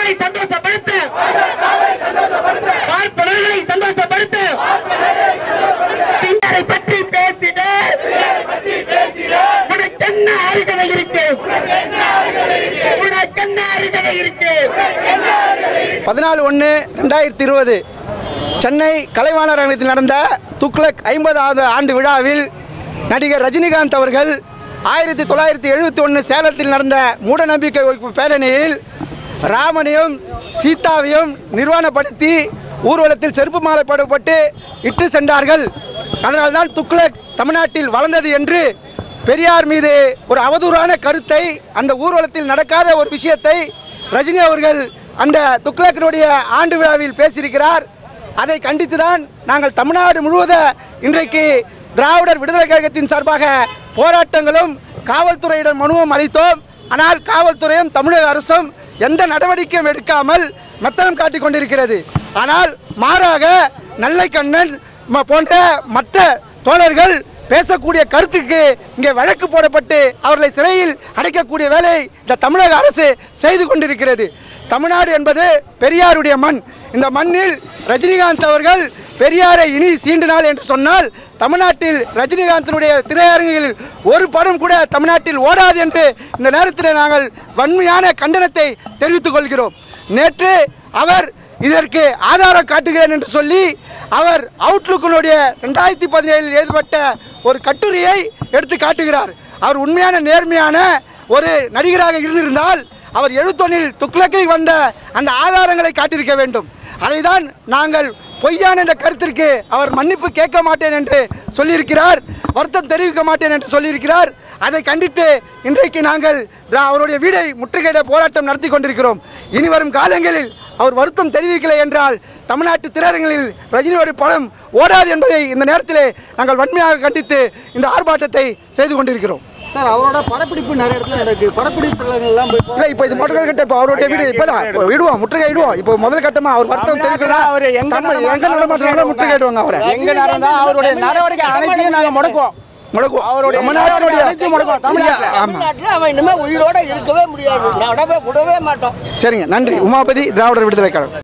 பார்ப்பனர்களை சந்தோஷப்படுத்த, பார்ப்பனர்களை சந்தோஷப்படுத்த, பின்னரை பற்றி பேசிட உனக்கு என்ன அருகதை இருக்கு? உனக்கு என்ன அருகதை இருக்கு? 14/1/2020 சென்னை கலைவாணர் அரங்கத்தில் நடந்த துக்ளக் 50வது ஆண்டு விழாவில் நடிகர் ரஜினிகாந்த் அவர்கள் 1971 சேலத்தில் நடந்த மூடநம்பிக்கை ஒழிப்பு பேரணியில் ராமனையும் சீதாவையும் நிர்வாணப்படுத்தி ஊர்வலத்தில் செருப்பு மாலை போடப்பட்டு இட்டு சென்றார்கள். அதனால்தான் துக்ளக் தமிழ்நாட்டில் வளர்ந்தது என்று பெரியார் மீது ஒரு அவதூறான கருத்தை, அந்த ஊர்வலத்தில் நடக்காத ஒரு விஷயத்தை ரஜினி அவர்கள் அந்த துக்ளக்கினுடைய ஆண்டு விழாவில் பேசியிருக்கிறார். அதை கண்டித்துதான் நாங்கள் தமிழ்நாடு முழுவதும் இன்றைக்கு திராவிடர் விடுதலை கழகத்தின் சார்பாக போராட்டங்களும் காவல்துறையிடம் மனுவும் அளித்தோம். ஆனால் காவல்துறையும் தமிழக அரசும் எந்த நடவடிக்கையும் எடுக்காமல் மெத்தனம் காட்டிக் கொண்டிருக்கிறது. ஆனால் மாறாக நல்லைக்கண்ணன் போன்ற மற்ற தோழர்கள் பேசக்கூடிய கருத்துக்கு இங்கே வழக்கு போடப்பட்டு அவர்களை சிறையில் அடைக்கக்கூடிய வேலை இந்த தமிழக அரசு செய்து கொண்டிருக்கிறது. தமிழ்நாடு என்பது பெரியாருடைய மண். இந்த மண்ணில் ரஜினிகாந்த் அவர்கள் பெரியாரை இனி சீண்டினாள் என்று சொன்னால் தமிழ்நாட்டில் ரஜினிகாந்தினுடைய திரையரங்குகளில் ஒரு படம் கூட தமிழ்நாட்டில் ஓடாது என்று இந்த நேரத்தில் நாங்கள் வன்மையான கண்டனத்தை தெரிவித்துக் கொள்கிறோம். நேற்று அவர் இதற்கு ஆதாரம் காட்டுகிறேன் என்று சொல்லி அவர் அவுட்லுக்கினுடைய 2017 எழுதப்பட்ட ஒரு கட்டுரையை எடுத்து காட்டுகிறார். அவர் உண்மையான நேர்மையான ஒரு நடிகராக இருந்திருந்தால் அவர் 71 துக்ளக்கில் வந்த அந்த ஆதாரங்களை காட்டியிருக்க வேண்டும். அதைதான் நாங்கள் பொய்யான இந்த கருத்திற்கு அவர் மன்னிப்பு கேட்க மாட்டேன் என்று சொல்லியிருக்கிறார், வருத்தம் தெரிவிக்க மாட்டேன் என்று சொல்லியிருக்கிறார். அதை கண்டித்து இன்றைக்கு நாங்கள் அவருடைய வீடை முற்றுகையிட போராட்டம் நடத்தி கொண்டிருக்கிறோம். இனி வரும் காலங்களில் அவர் வருத்தம் தெரிவிக்கலை என்றால் தமிழ்நாட்டு திரையரங்களில் ரஜினியோட படம் ஓடாது என்பதை இந்த நேரத்தில் நாங்கள் வன்மையாக கண்டித்து இந்த ஆர்ப்பாட்டத்தை செய்து கொண்டிருக்கிறோம். சார், அவரோட படப்பிடிப்பு நிறைய இடத்துல நடக்குது. படப்பிடிப்புலாம் இல்லை, இப்போ இது முதல் கட்ட இப்போ அவருடைய வீடு இப்போதான் விடுவோம், முற்றுகை இடுவோம். இப்போ முதல் கட்டமாக அவர் வருத்தம் தெரிவிக்கலாம். எங்க நடமாட்டம் முற்றுகையிடுவாங்க. அவரை எங்க நடந்தா அவருடைய நடவடிக்கை அனைத்தையும் நாங்கள் முடக்குவோம். தமிழ்நாட்டில் அவன் இனிமேல் உயிரோட இருக்கவே முடியாது. விடவே மாட்டோம். சரிங்க, நன்றி. உமாபதி, திராவிடர் விடுதலை கழகம்.